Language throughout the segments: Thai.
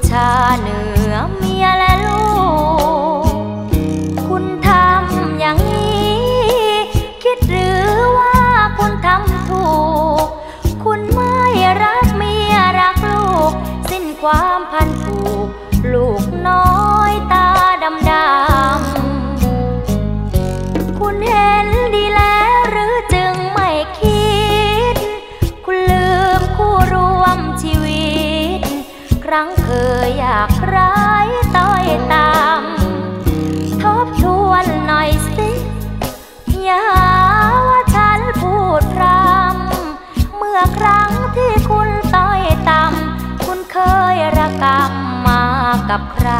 ชาเหนือเมียและลูกคุณทำอย่างนี้คิดหรือว่าคุณทำถูกคุณไม่รักเมียรักลูกสิ้นความพันผูกลูกน้อยตาดำดำคุณเห็นดีแล้วหรือจึงไม่คิดคุณลืมคู่ร่วมชีวิตครั้งเคยอยากร้ายต้อยตามทบทวนหน่อยสิอย่าหาว่าฉันพูดพร่ำเมื่อครั้งที่คุณต้อยต่ำคุณเคยระกำมากับใคร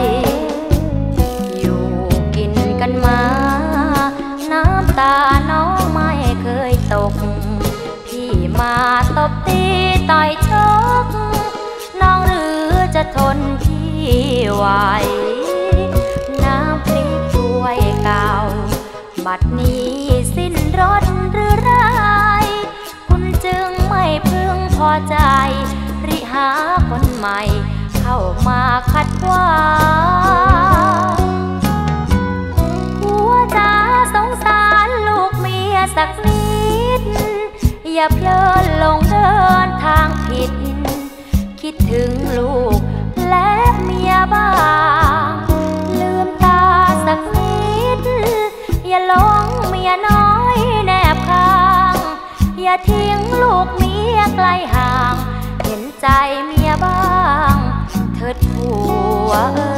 อยู่กินกันมาน้ำตาน้องไม่เคยตกพี่มาตบตีต่อยชกน้องหรือจะทนที่ไหวน้ำพริกถ้วยเก่าบัดนี้สิ้นรสหรือร้ายคุณจึงไม่พึงพอใจริหาคนใหม่เข้ามาขัดขวางหัวใจสงสารลูกเมียสักนิดอย่าเพลินหลงเดินทางผิดคิดถึงลูกและเมียบ้างลืมตาสักนิดอย่าหลงเมียน้อยแนบข้างอย่าทิ้งลูกเมียไกลห่างเห็นใจเมียบ้างเถิดผัว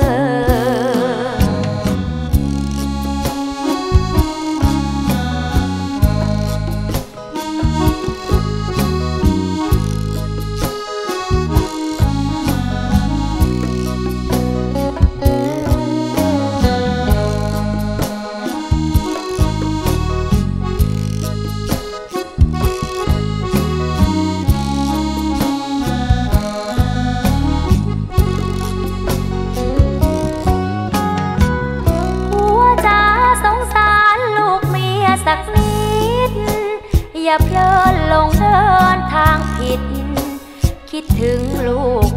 สักนิดอย่าเพลินหลงเดินทางผิดคิดถึงลูก